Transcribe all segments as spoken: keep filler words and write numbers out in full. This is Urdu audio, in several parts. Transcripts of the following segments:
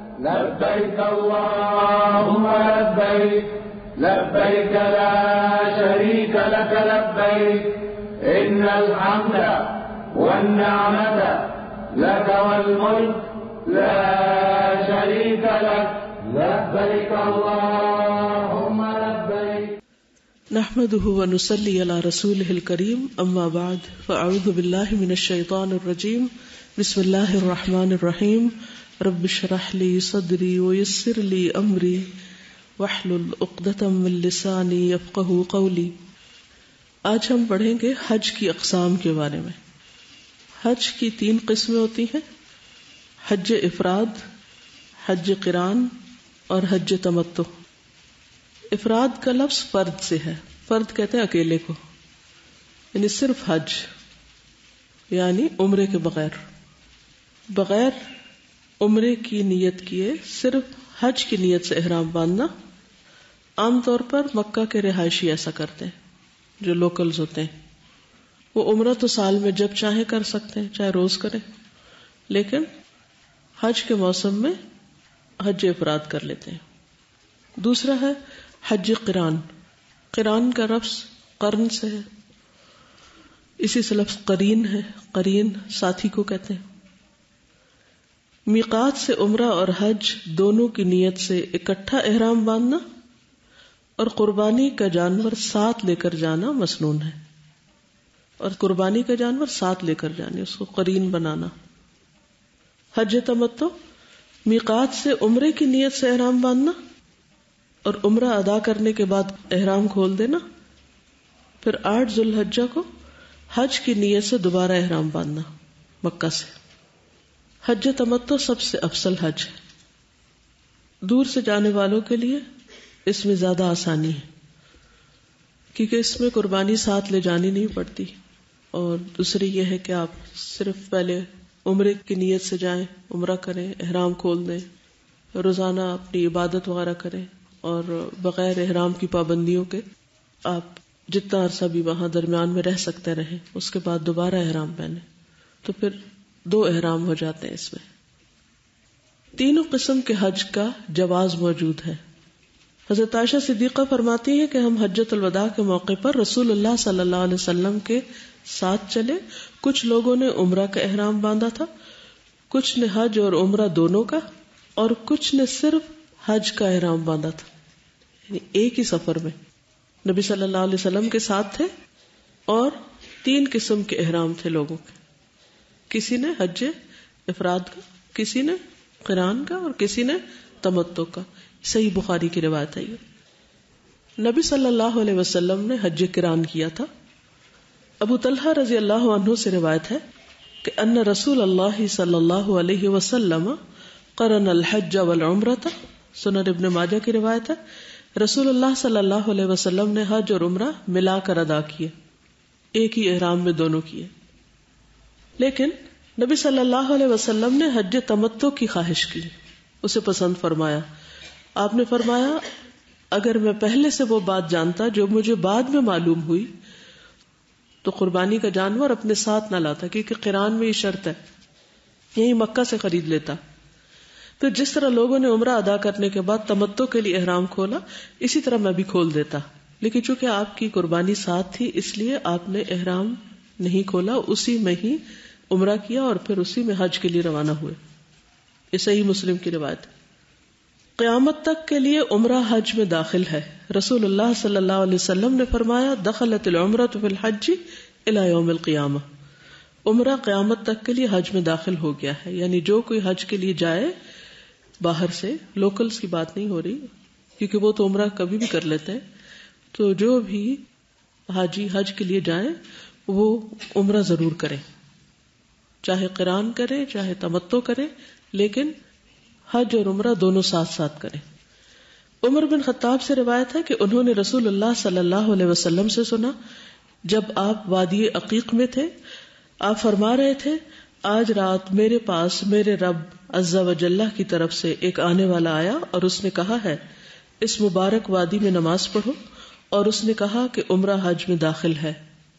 لبيك اللهم لبيك لبيك لا شريك لك لبيك إن الحمد والنعمة لك والملك لا شريك لك لبيك اللهم لبيك. نحمده ونصلي على رسوله الكريم اما بعد فاعوذ بالله من الشيطان الرجيم بسم الله الرحمن الرحيم رب اشرح لي صدري ويسر لي امري واحلل عقدة من لساني يفقهوا قولي. آج ہم پڑھیں گے حج کی اقسام کے بارے میں. حج کی تین قسمیں ہوتی ہیں: حج افراد، حج قران اور حج تمتع. افراد کا لفظ فرد سے ہے. فرد کہتے ہیں اکیلے کو، یعنی صرف حج، یعنی عمرے کے بغیر بغیر عمرے کی نیت کیے صرف حج کی نیت سے احرام باندھنا. عام طور پر مکہ کے رہائشی ایسا کرتے ہیں، جو لوکلز ہوتے ہیں. وہ عمرہ تو سال میں جب چاہیں کر سکتے ہیں، چاہے روز کریں، لیکن حج کے موسم میں حج افراد کر لیتے ہیں. دوسرا ہے حج قران. قران کا لفظ قرن سے ہے، اسی سے لفظ قرین ہے. قرین ساتھی کو کہتے ہیں. میقات سے عمرہ اور حج دونوں کی نیت سے اکٹھا احرام باندھنا اور قربانی کا جانور ساتھ لے کر جانا مسنون ہے. اور قربانی کا جانور ساتھ لے کر جانے، اس کو قرین بنانا. حج تمتع میقات سے عمرے کی نیت سے احرام باندھنا اور عمرہ ادا کرنے کے بعد احرام کھول دینا، پھر آٹھ ذو الحجہ کو حج کی نیت سے دوبارہ احرام باندھنا مکہ سے. حج تمتع سب سے افضل حج ہے. دور سے جانے والوں کے لیے اس میں زیادہ آسانی ہے، کیونکہ اس میں قربانی ساتھ لے جانی نہیں پڑتی. اور دوسری یہ ہے کہ آپ صرف پہلے عمرے کی نیت سے جائیں، عمرہ کریں، احرام کھول دیں، روزانہ اپنی عبادت وغیرہ کریں، اور بغیر احرام کی پابندیوں کے آپ جتنا عرصہ بھی وہاں درمیان میں رہ سکتے رہیں، اس کے بعد دوبارہ احرام پہنیں. تو پھر دو احرام ہو جاتے ہیں اس میں. تینوں قسم کے حج کا جواز موجود ہے. حضرت عائشہ صدیقہ فرماتی ہیں کہ ہم حجۃ الوداع کے موقع پر رسول اللہ صلی اللہ علیہ وسلم کے ساتھ چلے. کچھ لوگوں نے عمرہ کا احرام باندھا تھا، کچھ نے حج اور عمرہ دونوں کا، اور کچھ نے صرف حج کا احرام باندھا تھا. یعنی ایک ہی سفر میں نبی صلی اللہ علیہ وسلم کے ساتھ تھے، اور تین قسم کے احرام تھے لوگوں کے. کسی نے حج افراد کا، کسی نے قران کا، اور کسی نے تمتع کا. صحیح بخاری کی روایت ہے. یہ نبی صلی اللہ علیہ وسلم نے حج قران کیا تھا. ابو طلحہ رضی اللہ عنہ سے روایت ہے کہ ان رسول اللہ صلی اللہ علیہ وسلم قرن الحج والعمرۃ. سنن ابن ماجہ کی روایت ہے، رسول اللہ صلی اللہ علیہ وسلم نے حج اور عمرہ ملا کر ادا کیے، ایک ہی احرام میں دونوں کیے. لیکن نبی صلی اللہ علیہ وسلم نے حج تمتع کی خواہش کی، اسے پسند فرمایا. آپ نے فرمایا اگر میں پہلے سے وہ بات جانتا جو مجھے بعد میں معلوم ہوئی تو قربانی کا جانور اپنے ساتھ نہ لاتا، کیونکہ قران میں یہ شرط ہے، یہی مکہ سے خرید لیتا. پھر جس طرح لوگوں نے عمرہ ادا کرنے کے بعد تمتع کے لیے احرام کھولا، اسی طرح میں بھی کھول دیتا. لیکن چونکہ آپ کی قربانی ساتھ تھی، اس لیے آپ نے احرام نہیں کھولا، اسی میں ہی عمرہ کیا اور پھر اسی میں حج کے لیے روانہ ہوئے. یہ صحیح مسلم کی روایت ہے. قیامت تک کے لیے عمرہ حج میں داخل ہے. رسول اللہ صلی اللہ علیہ وسلم نے فرمایا دخلت العمرۃ فی الحج الی یوم القیامہ. عمرہ قیامت تک کے لیے حج میں داخل ہو گیا ہے. یعنی جو کوئی حج کے لیے جائے باہر سے، لوکلز کی بات نہیں ہو رہی، کیونکہ وہ تو عمرہ کبھی بھی کر لیتے ہیں. تو جو بھی حاجی حج کے لیے جائیں وہ عمرہ ضرور کریں، چاہے قران کریں چاہے تمتع کریں، لیکن حج اور عمرہ دونوں ساتھ ساتھ کریں. عمر بن خطاب سے روایت ہے کہ انہوں نے رسول اللہ صلی اللہ علیہ وسلم سے سنا، جب آپ وادی عقیق میں تھے، آپ فرما رہے تھے آج رات میرے پاس میرے رب عز و جل کی طرف سے ایک آنے والا آیا اور اس نے کہا ہے اس مبارک وادی میں نماز پڑھو، اور اس نے کہا کہ عمرہ حج میں داخل ہے.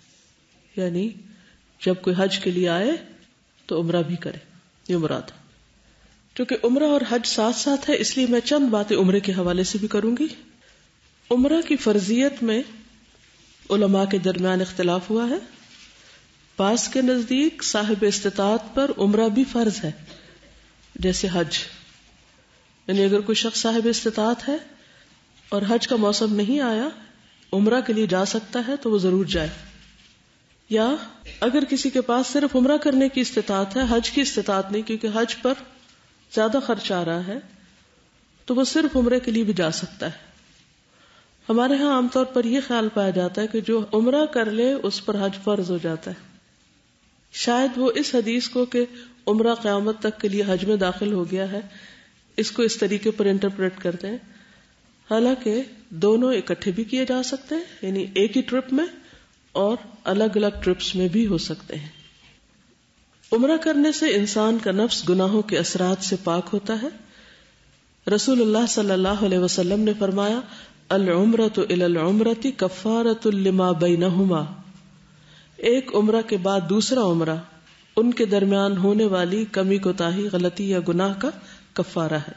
یعنی جب کوئی حج کے لیے آئے تو عمرہ بھی کرے، یہ مراد ہے. چونکہ عمرہ اور حج ساتھ ساتھ ہے، اس لیے میں چند باتیں عمرے کے حوالے سے بھی کروں گی. عمرہ کی فرضیت میں علماء کے درمیان اختلاف ہوا ہے. بعض کے نزدیک صاحب استطاعت پر عمرہ بھی فرض ہے جیسے حج، یعنی اگر کوئی شخص صاحب استطاعت ہے اور حج کا موسم نہیں آیا، عمرہ کے لیے جا سکتا ہے تو وہ ضرور جائے. یا اگر کسی کے پاس صرف عمرہ کرنے کی استطاعت ہے، حج کی استطاعت نہیں، کیونکہ حج پر زیادہ خرچ آ رہا ہے، تو وہ صرف عمرے کے لیے بھی جا سکتا ہے. ہمارے ہاں عام طور پر یہ خیال پایا جاتا ہے کہ جو عمرہ کر لے اس پر حج فرض ہو جاتا ہے. شاید وہ اس حدیث کو کہ عمرہ قیامت تک کے لیے حج میں داخل ہو گیا ہے، اس کو اس طریقے پر انٹرپریٹ کرتے ہیں. حالانکہ دونوں اکٹھے بھی کیے جا سکتے ہیں، یعنی ایک ہی ٹرپ میں اور الگ الگ ٹرپس میں بھی ہو سکتے ہیں. عمرہ کرنے سے انسان کا نفس گناہوں کے اثرات سے پاک ہوتا ہے. رسول اللہ صلی اللہ علیہ وسلم نے فرمایا، العمرۃ الی العمرۃ کفارۃ لما بینہما، ایک عمرہ کے بعد دوسرا عمرہ ان کے درمیان ہونے والی کمی کوتاہی، غلطی یا گناہ کا کفارہ ہے.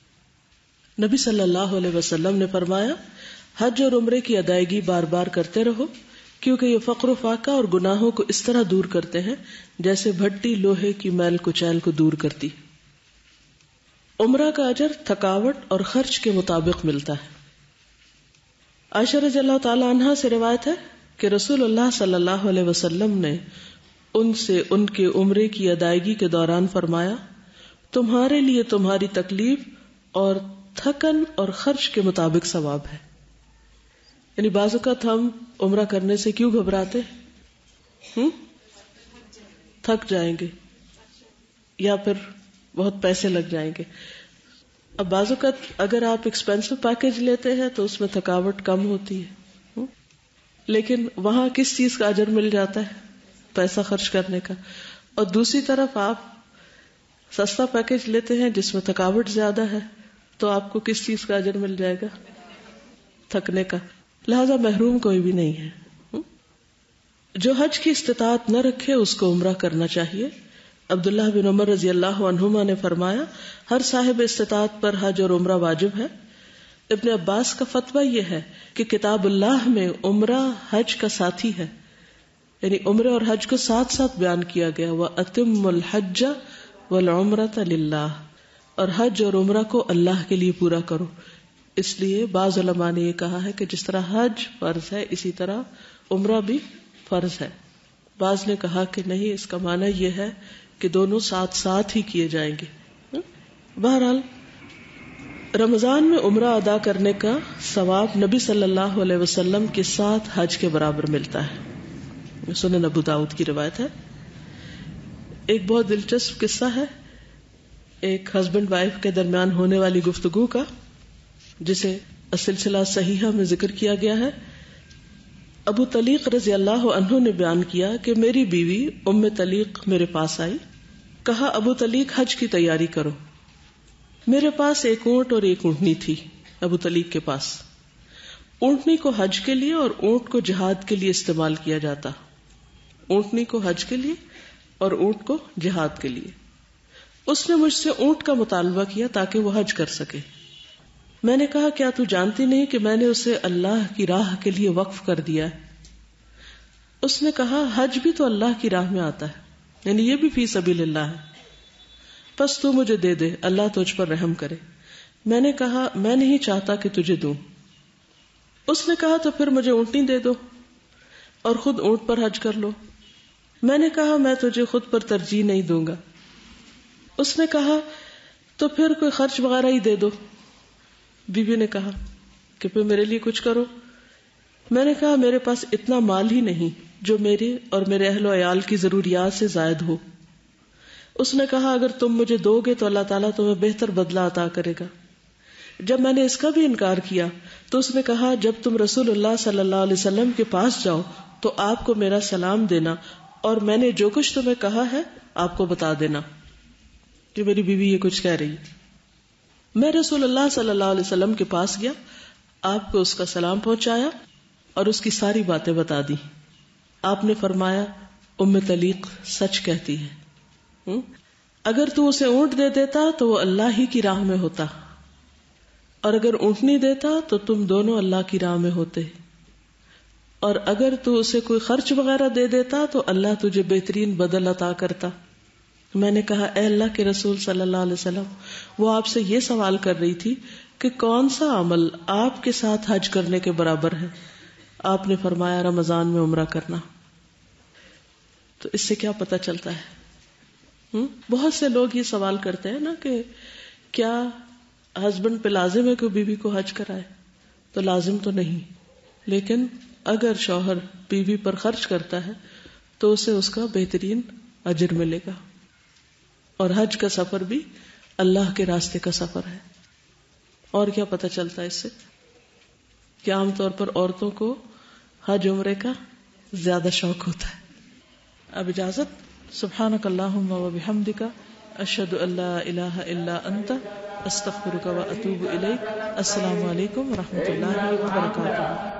نبی صلی اللہ علیہ وسلم نے فرمایا، حج اور عمرے کی ادائیگی بار بار کرتے رہو، کیونکہ یہ فقر و فاقہ اور گناہوں کو اس طرح دور کرتے ہیں جیسے بھٹی لوہے کی میل کچیل کو دور کرتی. عمرہ کا اجر تھکاوٹ اور خرچ کے مطابق ملتا ہے. عائشہ رضی اللہ تعالی عنہا سے روایت ہے کہ رسول اللہ صلی اللہ علیہ وسلم نے ان سے ان کے عمرے کی ادائیگی کے دوران فرمایا، تمہارے لیے تمہاری تکلیف اور تھکن اور خرچ کے مطابق ثواب ہے. یعنی بعض اوقات ہم عمرہ کرنے سے کیوں گھبراتے ہم تھک جائیں گے یا پھر بہت پیسے لگ جائیں گے. اب بعض اوقات اگر آپ ایکسپینسو پیکج لیتے ہیں تو اس میں تھکاوٹ کم ہوتی ہے، لیکن وہاں کس چیز کا اجر مل جاتا ہے؟ پیسہ خرچ کرنے کا. اور دوسری طرف آپ سستا پیکج لیتے ہیں جس میں تھکاوٹ زیادہ ہے، تو آپ کو کس چیز کا اجر مل جائے گا؟ تھکنے کا. لہذا محروم کوئی بھی نہیں ہے. جو حج کی استطاعت نہ رکھے اس کو عمرہ کرنا چاہیے. عبداللہ بن عمر رضی اللہ عنہما نے فرمایا، ہر صاحب استطاعت پر حج اور عمرہ واجب ہے. ابن عباس کا فتویٰ یہ ہے کہ کتاب اللہ میں عمرہ حج کا ساتھی ہے، یعنی عمرے اور حج کو ساتھ ساتھ بیان کیا گیا. وَأَتِمُّ الْحَجَّ وَالْعُمْرَةَ لِلَّهِ، اور حج اور عمرہ کو اللہ کے لیے پورا کرو. اس لیے بعض علماء نے یہ کہا ہے کہ جس طرح حج فرض ہے اسی طرح عمرہ بھی فرض ہے. بعض نے کہا کہ نہیں، اس کا معنی یہ ہے کہ دونوں ساتھ ساتھ ہی کیے جائیں گے. بہرحال رمضان میں عمرہ ادا کرنے کا ثواب نبی صلی اللہ علیہ وسلم کے ساتھ حج کے برابر ملتا ہے. سنن ابو داؤد کی روایت ہے. ایک بہت دلچسپ قصہ ہے ایک ہسبینڈ وائف کے درمیان ہونے والی گفتگو کا، جسے سلسلہ صحیحہ میں ذکر کیا گیا ہے. ابو طلیق رضی اللہ عنہ نے بیان کیا کہ میری بیوی ام طلیق میرے پاس آئی. کہا، ابو طلیق حج کی تیاری کرو. میرے پاس ایک اونٹ اور ایک اونٹنی تھی. ابو طلیق کے پاس اونٹنی کو حج کے لیے اور اونٹ کو جہاد کے لیے استعمال کیا جاتا. اونٹنی کو حج کے لیے اور اونٹ کو جہاد کے لیے. اس نے مجھ سے اونٹ کا مطالبہ کیا تاکہ وہ حج کر سکے. میں نے کہا، کیا تو جانتی نہیں کہ میں نے اسے اللہ کی راہ کے لیے وقف کر دیا ہے؟ اس نے کہا، حج بھی تو اللہ کی راہ میں آتا ہے، یعنی یہ بھی فی سبیل اللہ ہے، بس تو مجھے دے دے، اللہ تجھ پر رحم کرے. میں نے کہا، میں نہیں چاہتا کہ تجھے دوں. اس نے کہا، تو پھر مجھے اونٹنی دے دو اور خود اونٹ پر حج کر لو. میں نے کہا، میں تجھے خود پر ترجیح نہیں دوں گا. اس نے کہا، تو پھر کوئی خرچ وغیرہ ہی دے دو. بی بی نے کہا کہ پھر میرے لیے کچھ کرو. میں نے کہا، میرے پاس اتنا مال ہی نہیں جو میرے اور میرے اہل و عیال کی ضروریات سے زائد ہو. اس نے کہا، اگر تم مجھے دو گے تو اللہ تعالیٰ تمہیں بہتر بدلہ عطا کرے گا. جب میں نے اس کا بھی انکار کیا تو اس نے کہا، جب تم رسول اللہ صلی اللہ علیہ وسلم کے پاس جاؤ تو آپ کو میرا سلام دینا اور میں نے جو کچھ تمہیں کہا ہے آپ کو بتا دینا. کہ میری بیوی یہ کچھ کہہ رہی. میں رسول اللہ صلی اللہ علیہ وسلم کے پاس گیا، آپ کو اس کا سلام پہنچایا اور اس کی ساری باتیں بتا دی. آپ نے فرمایا، ام طلیق سچ کہتی ہے. अगर तू उसे ऊंट दे देता तो वो अल्लाह ही की राह में होता, और अगर ऊंटनी देता तो तुम दोनों अल्लाह की राह में होते, और अगर तू उसे कोई खर्च वगैरह दे देता तो अल्लाह तुझे बेहतरीन बदल अता करता। मैंने कहा, ए अल्लाह के रसूल सल्लल्लाहु अलैहि वसल्लम, वो आपसे ये सवाल कर रही थी कि कौन सा अमल आपके साथ हज करने के बराबर है। आपने फरमाया रमजान में उम्रा करना। तो इससे क्या पता चलता है? हुँ? बहुत से लोग ये सवाल करते हैं ना कि क्या हस्बैंड पे लाजिम है कि बीवी को हज कराए? तो लाजिम तो नहीं, लेकिन अगर शौहर बीवी पर खर्च करता है तो उसे उसका बेहतरीन अजर मिलेगा। और हज का सफर भी अल्लाह के रास्ते का सफर है। और क्या पता चलता है इससे? कि आमतौर पर औरतों को हज उम्रे का ज्यादा शौक होता है। अब इजाजत। सुब्हानक अल्लाहुम्मा व बिहम्दिका अशहदु अल्ला इलाहा इल्ला अंता अस्तगफिरुका व अतूबु इलैक। अस्सलामु अलैकुम व रहमतुल्लाहि व बरकातुहू।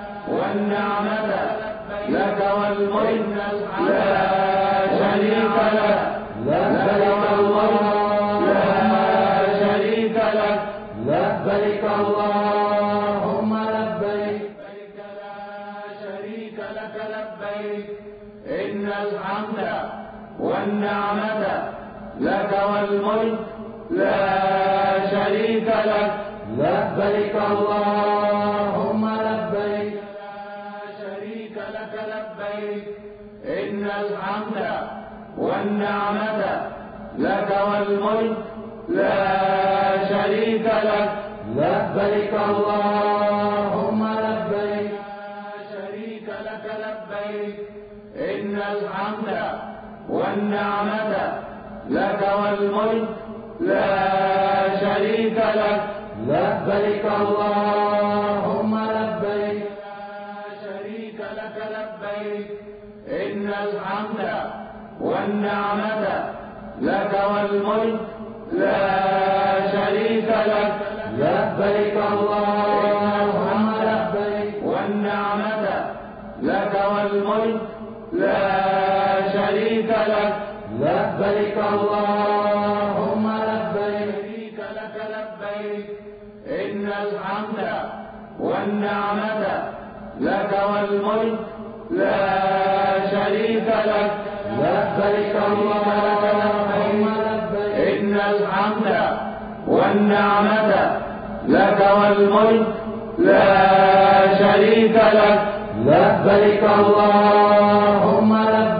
لبيك اللهم لبيك لا شريك لك لبيك إن الحمد والنعمة لك والملك لا شريك لك لبيك اللهم لبيك لا شريك لك لبيك إن الحمد والنعمة لك والملك لا شريك لك لبيك اللهم لبيك لا شريك لك لبيك إن الحمد والنعمة لك والملك لا شريك لك لبيك اللهم لبيك لا شريك لك لبيك إن الحمد والنعمة لك والملك لا شريك لك لبيك اللهم لبيك والنعمة لك والملك لا شريك لك لبيك اللهم لبيك لك لبيك إن الحمد والنعمة لك والملك لا شريك لك لبيك اللهم لبيك إن الحمد والنعمة لك والملك لا شريك لك لبيك اللهم لبيك